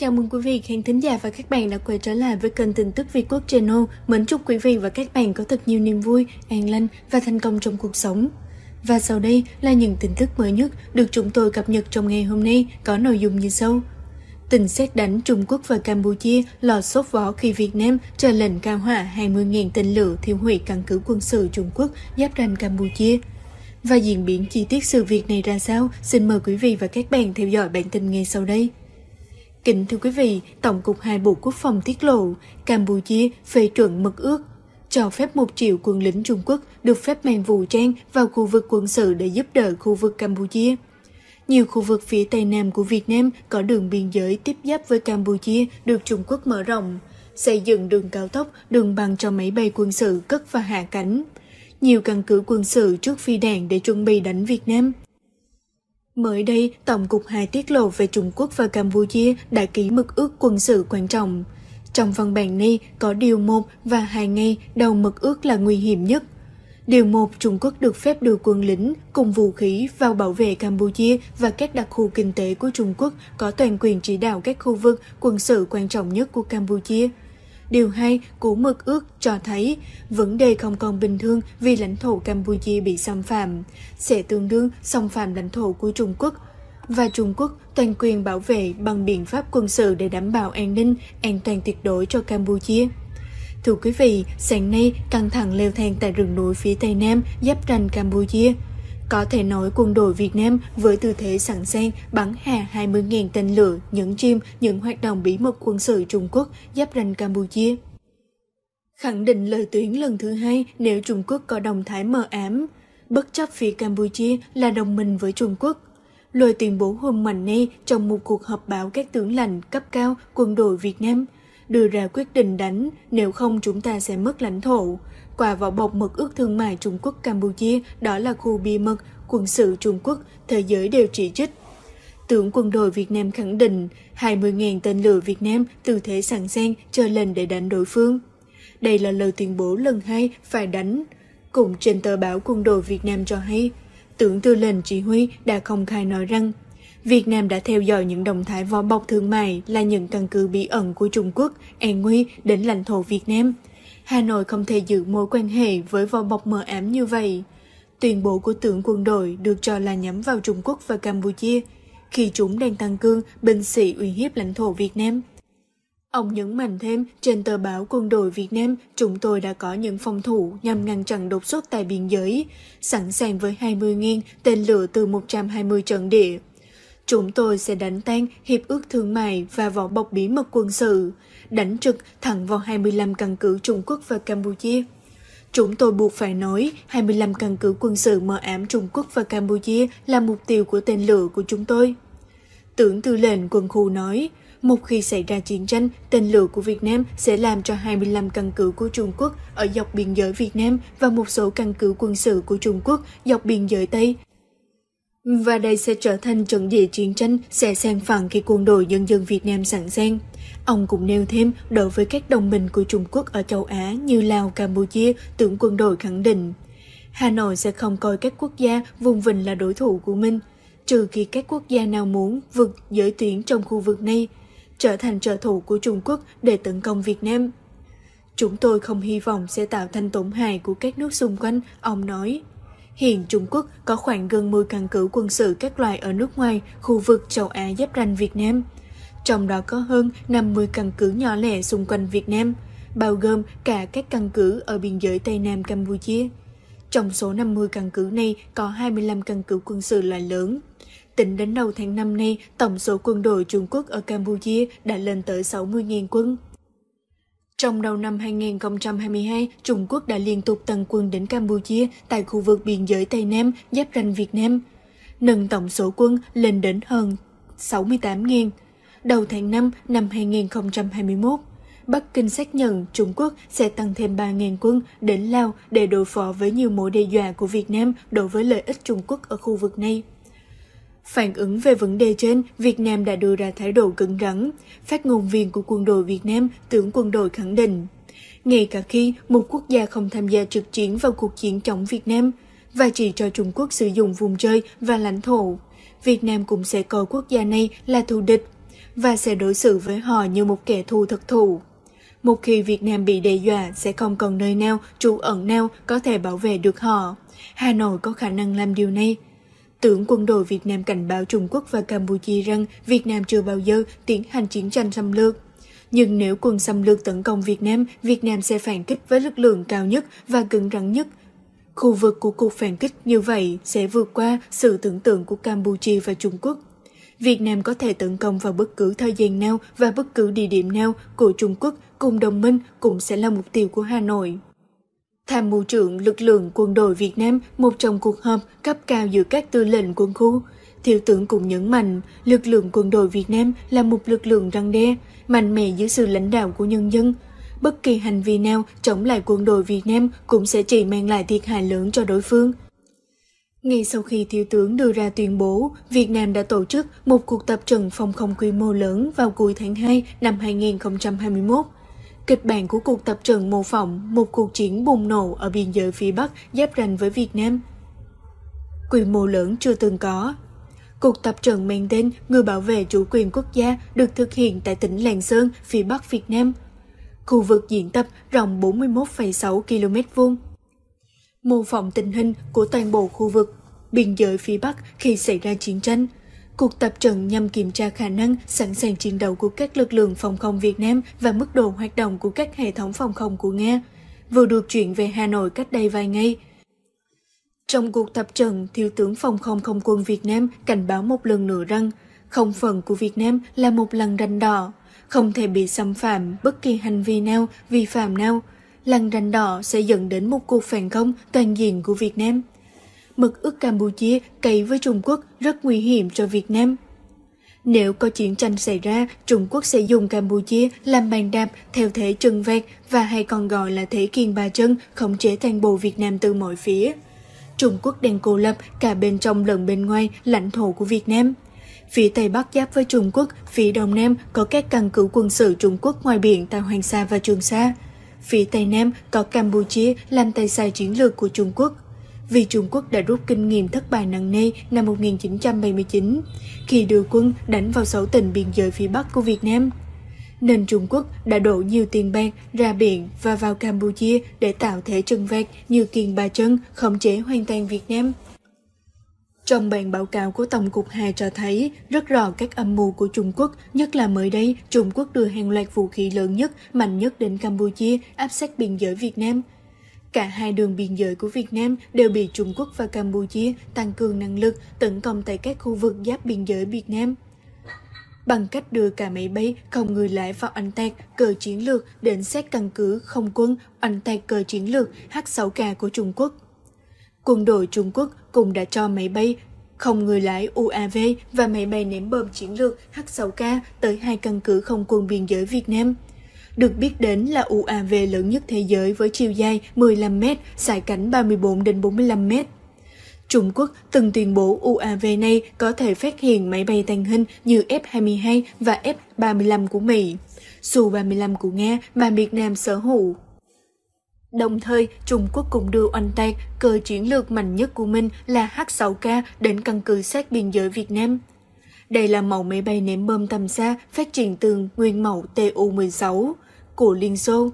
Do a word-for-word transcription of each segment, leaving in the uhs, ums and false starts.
Chào mừng quý vị khán thính giả và các bạn đã quay trở lại với kênh tin tức Việt Quốc Channel. Mến chúc quý vị và các bạn có thật nhiều niềm vui, an lành và thành công trong cuộc sống. Và sau đây là những tin tức mới nhất được chúng tôi cập nhật trong ngày hôm nay, có nội dung như sau. Tình sét đánh Trung Quốc và Campuchia lọt sốt vó khi Việt Nam ra lệnh cao hỏa hai mươi nghìn tên lửa thiêu hủy căn cứ quân sự Trung Quốc giáp ranh Campuchia. Và diễn biến chi tiết sự việc này ra sao, xin mời quý vị và các bạn theo dõi bản tin ngay sau đây. Kính thưa quý vị, Tổng cục hai Bộ Quốc phòng tiết lộ, Campuchia phê chuẩn mật ước, cho phép một triệu quân lính Trung Quốc được phép mang vũ trang vào khu vực quân sự để giúp đỡ khu vực Campuchia. Nhiều khu vực phía tây nam của Việt Nam có đường biên giới tiếp giáp với Campuchia được Trung Quốc mở rộng, xây dựng đường cao tốc, đường băng cho máy bay quân sự cất và hạ cánh. Nhiều căn cứ quân sự trước phi đạn để chuẩn bị đánh Việt Nam. Mới đây, Tổng cục hai tiết lộ về Trung Quốc và Campuchia đã ký mật ước quân sự quan trọng. Trong văn bản này có điều một và hai ngày đầu mật ước là nguy hiểm nhất. Điều một, Trung Quốc được phép đưa quân lính cùng vũ khí vào bảo vệ Campuchia và các đặc khu kinh tế của Trung Quốc có toàn quyền chỉ đạo các khu vực quân sự quan trọng nhất của Campuchia. Điều hai của mật ước cho thấy vấn đề không còn bình thường vì lãnh thổ Campuchia bị xâm phạm, sẽ tương đương xâm phạm lãnh thổ của Trung Quốc, và Trung Quốc toàn quyền bảo vệ bằng biện pháp quân sự để đảm bảo an ninh, an toàn tuyệt đối cho Campuchia. Thưa quý vị, sáng nay căng thẳng leo thang tại rừng núi phía tây nam giáp ranh Campuchia. Có thể nói quân đội Việt Nam với tư thế sẵn sàng bắn hạ hai mươi nghìn tên lửa, nhấn chìm những hoạt động bí mật quân sự Trung Quốc giáp ranh Campuchia. Khẳng định lời tuyến lần thứ hai nếu Trung Quốc có động thái mờ ám, bất chấp phía Campuchia là đồng minh với Trung Quốc. Lời tuyên bố hôm mạnh nay trong một cuộc họp báo các tướng lãnh cấp cao quân đội Việt Nam đưa ra quyết định đánh, nếu không chúng ta sẽ mất lãnh thổ. Qua vỏ bọc mật ước thương mại Trung Quốc-Campuchia, đó là khu bí mật quân sự Trung Quốc, thế giới đều chỉ trích. Tướng quân đội Việt Nam khẳng định hai mươi nghìn tên lửa Việt Nam tư thế sẵn sàng chờ lệnh để đánh đối phương. Đây là lời tuyên bố lần hai phải đánh. Cũng trên tờ báo quân đội Việt Nam cho hay, tướng tư lệnh chỉ huy đã công khai nói rằng Việt Nam đã theo dõi những động thái vỏ bọc thương mại là những căn cứ bí ẩn của Trung Quốc an nguy đến lãnh thổ Việt Nam. Hà Nội không thể giữ mối quan hệ với vỏ bọc mờ ám như vậy. Tuyên bố của tướng quân đội được cho là nhắm vào Trung Quốc và Campuchia khi chúng đang tăng cường binh sĩ uy hiếp lãnh thổ Việt Nam. Ông nhấn mạnh thêm, trên tờ báo quân đội Việt Nam, chúng tôi đã có những phòng thủ nhằm ngăn chặn đột xuất tại biên giới, sẵn sàng với hai mươi nghìn tên lửa từ một trăm hai mươi trận địa. Chúng tôi sẽ đánh tan hiệp ước thương mại và vỏ bọc bí mật quân sự, đánh trực thẳng vào hai mươi lăm căn cứ Trung Quốc và Campuchia. Chúng tôi buộc phải nói hai mươi lăm căn cứ quân sự mờ ám Trung Quốc và Campuchia là mục tiêu của tên lửa của chúng tôi. Tướng tư lệnh quân khu nói, một khi xảy ra chiến tranh, tên lửa của Việt Nam sẽ làm cho hai mươi lăm căn cứ của Trung Quốc ở dọc biên giới Việt Nam và một số căn cứ quân sự của Trung Quốc dọc biên giới Tây. Và đây sẽ trở thành trận địa chiến tranh sẽ sang phẳng khi quân đội nhân dân Việt Nam sẵn sàng. Ông cũng nêu thêm, đối với các đồng minh của Trung Quốc ở châu Á như Lào, Campuchia, tướng quân đội khẳng định, Hà Nội sẽ không coi các quốc gia vùng vịnh là đối thủ của mình, trừ khi các quốc gia nào muốn vượt giới tuyến trong khu vực này, trở thành trợ thủ của Trung Quốc để tấn công Việt Nam. Chúng tôi không hy vọng sẽ tạo thành tổn hại của các nước xung quanh, ông nói. Hiện Trung Quốc có khoảng gần mười căn cứ quân sự các loại ở nước ngoài, khu vực châu Á giáp ranh Việt Nam. Trong đó có hơn năm mươi căn cứ nhỏ lẻ xung quanh Việt Nam, bao gồm cả các căn cứ ở biên giới Tây Nam Campuchia. Trong số năm mươi căn cứ này có hai mươi lăm căn cứ quân sự loại lớn. Tính đến đầu tháng năm nay, tổng số quân đội Trung Quốc ở Campuchia đã lên tới sáu mươi nghìn quân. Trong đầu năm hai nghìn không trăm hai mươi hai, Trung Quốc đã liên tục tăng quân đến Campuchia tại khu vực biên giới Tây Nam giáp ranh Việt Nam, nâng tổng số quân lên đến hơn sáu mươi tám nghìn. Đầu tháng năm năm hai nghìn không trăm hai mươi mốt, Bắc Kinh xác nhận Trung Quốc sẽ tăng thêm ba nghìn quân đến Lào để đối phó với nhiều mối đe dọa của Việt Nam đối với lợi ích Trung Quốc ở khu vực này. Phản ứng về vấn đề trên, Việt Nam đã đưa ra thái độ cứng rắn. Phát ngôn viên của quân đội Việt Nam, tướng quân đội khẳng định, ngay cả khi một quốc gia không tham gia trực chiến vào cuộc chiến chống Việt Nam và chỉ cho Trung Quốc sử dụng vùng chơi và lãnh thổ, Việt Nam cũng sẽ coi quốc gia này là thù địch. và sẽ đối xử với họ như một kẻ thù thực thụ. Một khi Việt Nam bị đe dọa, sẽ không còn nơi nào, trú ẩn nào có thể bảo vệ được họ. Hà Nội có khả năng làm điều này. Tướng quân đội Việt Nam cảnh báo Trung Quốc và Campuchia rằng Việt Nam chưa bao giờ tiến hành chiến tranh xâm lược. Nhưng nếu quân xâm lược tấn công Việt Nam, Việt Nam sẽ phản kích với lực lượng cao nhất và cứng rắn nhất. Khu vực của cuộc phản kích như vậy sẽ vượt qua sự tưởng tượng của Campuchia và Trung Quốc. Việt Nam có thể tấn công vào bất cứ thời gian nào và bất cứ địa điểm nào của Trung Quốc cùng đồng minh cũng sẽ là mục tiêu của Hà Nội. Tham mưu trưởng lực lượng quân đội Việt Nam, một trong cuộc họp cấp cao giữa các tư lệnh quân khu, Thiếu tướng cũng nhấn mạnh lực lượng quân đội Việt Nam là một lực lượng răn đe, mạnh mẽ dưới sự lãnh đạo của nhân dân. Bất kỳ hành vi nào chống lại quân đội Việt Nam cũng sẽ chỉ mang lại thiệt hại lớn cho đối phương. Ngay sau khi Thiếu tướng đưa ra tuyên bố, Việt Nam đã tổ chức một cuộc tập trận phòng không quy mô lớn vào cuối tháng hai năm hai nghìn không trăm hai mươi mốt. Kịch bản của cuộc tập trận mô phỏng một cuộc chiến bùng nổ ở biên giới phía Bắc giáp ranh với Việt Nam. Quy mô lớn chưa từng có. Cuộc tập trận mang tên Người bảo vệ chủ quyền quốc gia được thực hiện tại tỉnh Lạng Sơn, phía Bắc Việt Nam. Khu vực diễn tập rộng bốn mươi mốt phẩy sáu ki lô mét vuông. Mô phỏng tình hình của toàn bộ khu vực biên giới phía Bắc khi xảy ra chiến tranh. Cuộc tập trận nhằm kiểm tra khả năng sẵn sàng chiến đấu của các lực lượng phòng không Việt Nam và mức độ hoạt động của các hệ thống phòng không của Nga, vừa được chuyển về Hà Nội cách đây vài ngày. Trong cuộc tập trận, Thiếu tướng Phòng không Không quân Việt Nam cảnh báo một lần nữa rằng không phận của Việt Nam là một lằn ranh đỏ, không thể bị xâm phạm bất kỳ hành vi nào, vi phạm nào. Lằn ranh đỏ sẽ dẫn đến một cuộc phản công toàn diện của Việt Nam. Mực ước Campuchia cày với Trung Quốc rất nguy hiểm cho Việt Nam. Nếu có chiến tranh xảy ra, Trung Quốc sẽ dùng Campuchia làm bàn đạp theo thế trừng phạt và hay còn gọi là thế kiềng ba chân khống chế toàn bộ Việt Nam từ mọi phía. Trung Quốc đang cô lập cả bên trong lẫn bên ngoài lãnh thổ của Việt Nam. Phía Tây Bắc giáp với Trung Quốc, phía Đông Nam có các căn cứ quân sự Trung Quốc ngoài biển tại Hoàng Sa và Trường Sa. Phía Tây Nam có Campuchia làm tay sai chiến lược của Trung Quốc. Vì Trung Quốc đã rút kinh nghiệm thất bại nặng nề năm một nghìn chín trăm bảy mươi chín khi đưa quân đánh vào sáu tỉnh biên giới phía Bắc của Việt Nam, nên Trung Quốc đã đổ nhiều tiền bạc ra biển và vào Campuchia để tạo thế trừng phạt như kiềng ba chân khống chế hoàn toàn Việt Nam. Trong bản báo cáo của Tổng cục hai cho thấy rất rõ các âm mưu của Trung Quốc, nhất là mới đây Trung Quốc đưa hàng loạt vũ khí lớn nhất, mạnh nhất đến Campuchia áp sát biên giới Việt Nam. Cả hai đường biên giới của Việt Nam đều bị Trung Quốc và Campuchia tăng cường năng lực tấn công tại các khu vực giáp biên giới Việt Nam. Bằng cách đưa cả máy bay không người lái vào oanh tạc cờ chiến lược đến sát căn cứ không quân oanh tạc cờ chiến lược H sáu K của Trung Quốc. Quân đội Trung Quốc cũng đã cho máy bay không người lái U A V và máy bay ném bom chiến lược H sáu K tới hai căn cứ không quân biên giới Việt Nam. Được biết đến là U A V lớn nhất thế giới với chiều dài mười lăm mét, sải cánh ba mươi bốn đến bốn mươi lăm mét. Trung Quốc từng tuyên bố U A V này có thể phát hiện máy bay tàng hình như F hai mươi hai và F ba mươi lăm của Mỹ, Su ba mươi lăm của Nga mà Việt Nam sở hữu. Đồng thời, Trung Quốc cũng đưa oanh tạc cờ chiến lược mạnh nhất của mình là H sáu K đến căn cứ sát biên giới Việt Nam. Đây là mẫu máy bay ném bom tầm xa phát triển từ nguyên mẫu T U mười sáu của Liên Xô.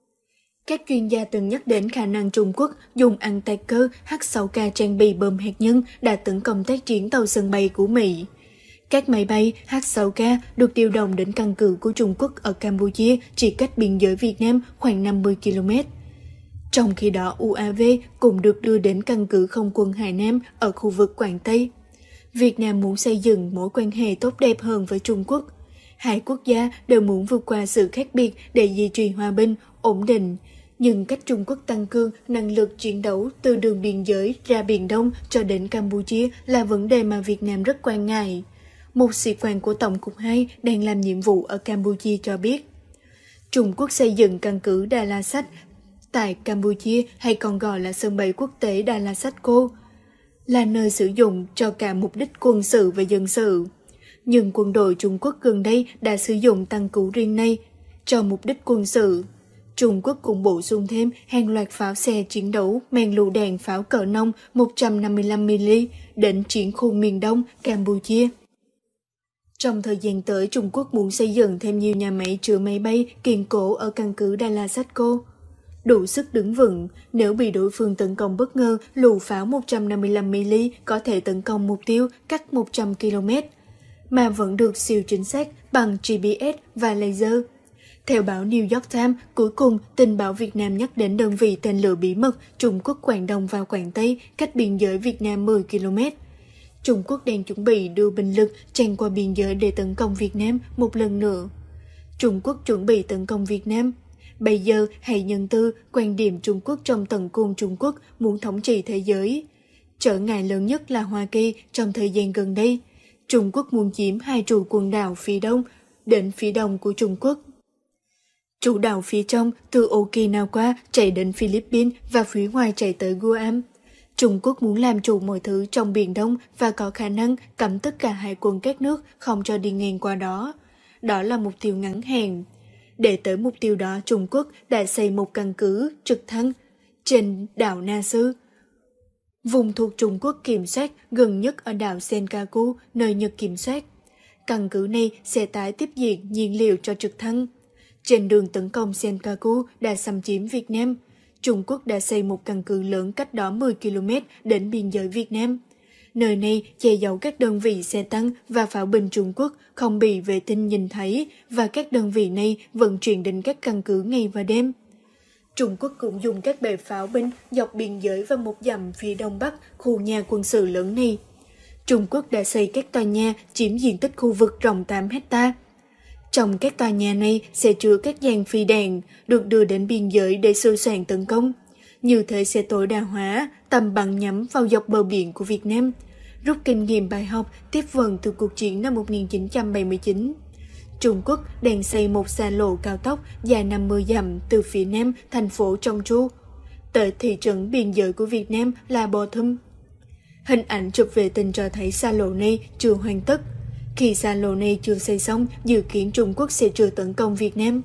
Các chuyên gia từng nhắc đến khả năng Trung Quốc dùng ăn tạc cơ H sáu K trang bị bom hạt nhân đã tấn công tác chiến tàu sân bay của Mỹ. Các máy bay H sáu K được điều động đến căn cứ của Trung Quốc ở Campuchia chỉ cách biên giới Việt Nam khoảng năm mươi ki lô mét. Trong khi đó, U A V cũng được đưa đến căn cứ không quân Hải Nam ở khu vực Quảng Tây. Việt Nam muốn xây dựng mối quan hệ tốt đẹp hơn với Trung Quốc. Hai quốc gia đều muốn vượt qua sự khác biệt để duy trì hòa bình, ổn định. Nhưng cách Trung Quốc tăng cường năng lực chiến đấu từ đường biên giới ra Biển Đông cho đến Campuchia là vấn đề mà Việt Nam rất quan ngại. Một sĩ quan của Tổng cục hai đang làm nhiệm vụ ở Campuchia cho biết, Trung Quốc xây dựng căn cứ Đà La Sách tại Campuchia, hay còn gọi là sân bay quốc tế Đà La Sách Cô, là nơi sử dụng cho cả mục đích quân sự và dân sự. Nhưng quân đội Trung Quốc gần đây đã sử dụng căn cứ riêng này cho mục đích quân sự. Trung Quốc cũng bổ sung thêm hàng loạt pháo xe chiến đấu mang lựu đạn pháo cỡ nông một trăm năm mươi lăm mi li lít đến chiến khu miền Đông Campuchia. Trong thời gian tới, Trung Quốc muốn xây dựng thêm nhiều nhà máy chứa máy bay kiên cố ở căn cứ Đà La Satco, đủ sức đứng vững nếu bị đối phương tấn công bất ngờ. Lựu pháo một trăm năm mươi lăm mi-li có thể tấn công mục tiêu cách một trăm ki lô mét, mà vẫn được siêu chính xác bằng giê pê ét và laser. Theo báo New York Times, cuối cùng, tình báo Việt Nam nhắc đến đơn vị tên lửa bí mật Trung Quốc Quảng Đông và Quảng Tây, cách biên giới Việt Nam mười ki lô mét. Trung Quốc đang chuẩn bị đưa binh lực tràn qua biên giới để tấn công Việt Nam một lần nữa. Trung Quốc chuẩn bị tấn công Việt Nam. Bây giờ, hãy nhân tư quan điểm Trung Quốc trong tận cùng Trung Quốc muốn thống trị thế giới. Trở ngại lớn nhất là Hoa Kỳ trong thời gian gần đây. Trung Quốc muốn chiếm hai trụ quần đảo phía đông đến phía đông của Trung Quốc. Chủ đảo phía trong từ Okinawa chạy đến Philippines và phía ngoài chạy tới Guam. Trung Quốc muốn làm chủ mọi thứ trong Biển Đông và có khả năng cấm tất cả hải quân các nước không cho đi ngang qua đó. Đó là mục tiêu ngắn hạn. Để tới mục tiêu đó, Trung Quốc đã xây một căn cứ trực thăng trên đảo Na Sư, vùng thuộc Trung Quốc kiểm soát gần nhất ở đảo Senkaku, nơi Nhật kiểm soát. Căn cứ này sẽ tái tiếp diện nhiên liệu cho trực thăng. Trên đường tấn công Senkaku đã xâm chiếm Việt Nam, Trung Quốc đã xây một căn cứ lớn cách đó mười ki lô mét đến biên giới Việt Nam. Nơi này che giấu các đơn vị xe tăng và pháo binh Trung Quốc không bị vệ tinh nhìn thấy, và các đơn vị này vận chuyển đến các căn cứ ngày và đêm. Trung Quốc cũng dùng các bệ pháo binh dọc biên giới và một dặm phía đông bắc khu nhà quân sự lớn này. Trung Quốc đã xây các tòa nhà chiếm diện tích khu vực rộng tám hecta. Trong các tòa nhà này sẽ chứa các dàn phi đạn được đưa đến biên giới để sửa soạn tấn công. Như thế sẽ tối đa hóa tầm bắn nhắm vào dọc bờ biển của Việt Nam, rút kinh nghiệm bài học tiếp vận từ cuộc chiến năm một nghìn chín trăm bảy mươi chín. Trung Quốc đang xây một xa lộ cao tốc dài năm mươi dặm từ phía nam thành phố Trong Chu tới thị trấn biên giới của Việt Nam là Bò Thum. Hình ảnh chụp vệ tinh cho thấy xa lộ này chưa hoàn tất. Khi xa lộ này chưa xây xong, dự kiến Trung Quốc sẽ chưa tấn công Việt Nam.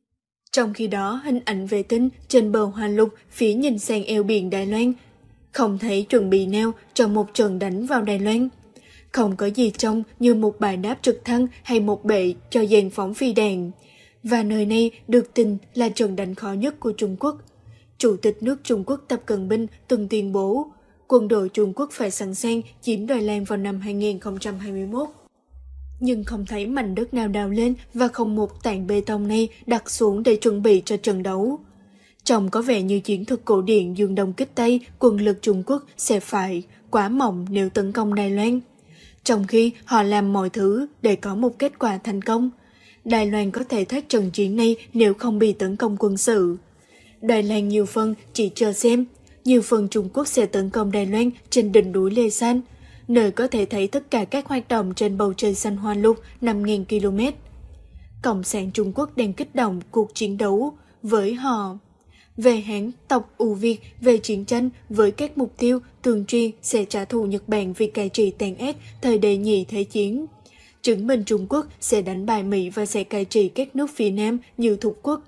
Trong khi đó, hình ảnh vệ tinh trên bờ Hoa Lục phía nhìn sang eo biển Đài Loan không thấy chuẩn bị nào cho một trận đánh vào Đài Loan. Không có gì trông như một bãi đáp trực thăng hay một bệ cho dàn phóng phi đạn. Và nơi này được tin là trận đánh khó nhất của Trung Quốc. Chủ tịch nước Trung Quốc Tập Cận Bình từng tuyên bố quân đội Trung Quốc phải sẵn sàng chiếm Đài Loan vào năm hai nghìn không trăm hai mươi mốt. Nhưng không thấy mảnh đất nào đào lên và không một tảng bê tông này đặt xuống để chuẩn bị cho trận đấu. Trông có vẻ như chiến thuật cổ điển dương đông kích Tây, quân lực Trung Quốc sẽ phải quá mỏng nếu tấn công Đài Loan. Trong khi họ làm mọi thứ để có một kết quả thành công, Đài Loan có thể thoát trận chiến này nếu không bị tấn công quân sự. Đài Loan nhiều phần chỉ chờ xem, nhiều phần Trung Quốc sẽ tấn công Đài Loan trên đỉnh núi Lê San, nơi có thể thấy tất cả các hoạt động trên bầu trời xanh Hoa Lục năm nghìn ki lô mét. Cộng sản Trung Quốc đang kích động cuộc chiến đấu với họ. Về Hán tộc ưu Việt về chiến tranh với các mục tiêu thường truy sẽ trả thù Nhật Bản vì cai trị tàn ác thời đệ nhị thế chiến. Chứng minh Trung Quốc sẽ đánh bại Mỹ và sẽ cai trị các nước phía Nam như Thục Quốc.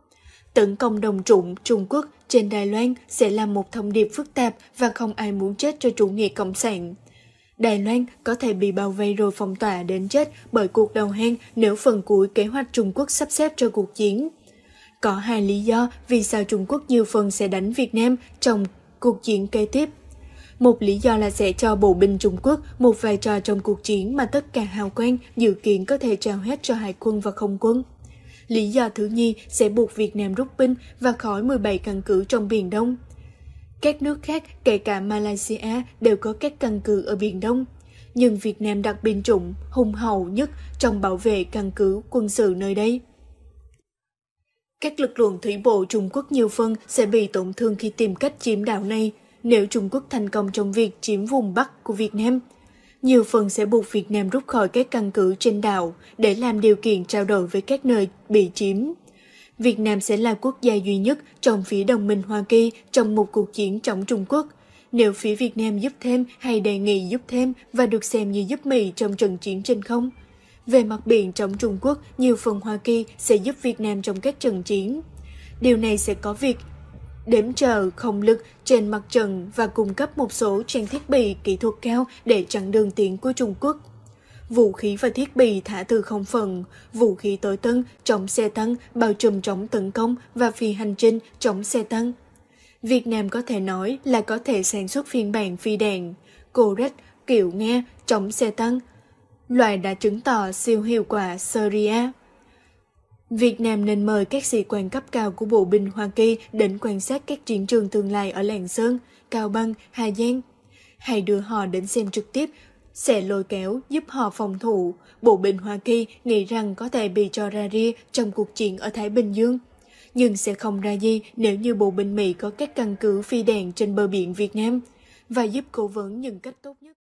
Tấn công đồng trụng Trung Quốc trên Đài Loan sẽ là một thông điệp phức tạp và không ai muốn chết cho chủ nghĩa cộng sản. Đài Loan có thể bị bao vây rồi phong tỏa đến chết bởi cuộc đầu hàng nếu phần cuối kế hoạch Trung Quốc sắp xếp cho cuộc chiến. Có hai lý do vì sao Trung Quốc nhiều phần sẽ đánh Việt Nam trong cuộc chiến kế tiếp. Một lý do là sẽ cho bộ binh Trung Quốc một vai trò trong cuộc chiến mà tất cả hào quang dự kiến có thể trao hết cho hải quân và không quân. Lý do thứ nhì sẽ buộc Việt Nam rút binh và khỏi mười bảy căn cứ trong Biển Đông. Các nước khác, kể cả Malaysia, đều có các căn cứ ở Biển Đông. Nhưng Việt Nam đặt binh chủng hùng hậu nhất trong bảo vệ căn cứ quân sự nơi đây. Các lực lượng thủy bộ Trung Quốc nhiều phần sẽ bị tổn thương khi tìm cách chiếm đảo này nếu Trung Quốc thành công trong việc chiếm vùng Bắc của Việt Nam. Nhiều phần sẽ buộc Việt Nam rút khỏi các căn cứ trên đảo để làm điều kiện trao đổi với các nơi bị chiếm. Việt Nam sẽ là quốc gia duy nhất trong phía đồng minh Hoa Kỳ trong một cuộc chiến chống Trung Quốc. Nếu phía Việt Nam giúp thêm hay đề nghị giúp thêm và được xem như giúp Mỹ trong trận chiến trên không. Về mặt biển chống Trung Quốc, nhiều phần Hoa Kỳ sẽ giúp Việt Nam trong các trận chiến. Điều này sẽ có việc đếm chờ không lực trên mặt trận và cung cấp một số trang thiết bị kỹ thuật cao để chặn đường tiến của Trung Quốc. vũ khí và thiết bị thả từ không phận, vũ khí tối tân chống xe tăng, bao trùm chống tấn công và phi hành trình chống xe tăng. Việt Nam có thể nói là có thể sản xuất phiên bản phi đạn Corax kiểu Nga chống xe tăng, loại đã chứng tỏ siêu hiệu quả Syria. Việt Nam nên mời các sĩ quan cấp cao của bộ binh Hoa Kỳ đến quan sát các chiến trường tương lai ở Lạng Sơn, Cao Bằng, Hà Giang. Hãy đưa họ đến xem trực tiếp, sẽ lôi kéo giúp họ phòng thủ. Bộ binh Hoa Kỳ nghĩ rằng có thể bị cho ra ria trong cuộc chiến ở Thái Bình Dương. Nhưng sẽ không ra gì nếu như bộ binh Mỹ có các căn cứ phi đạn trên bờ biển Việt Nam và giúp cố vấn những cách tốt nhất.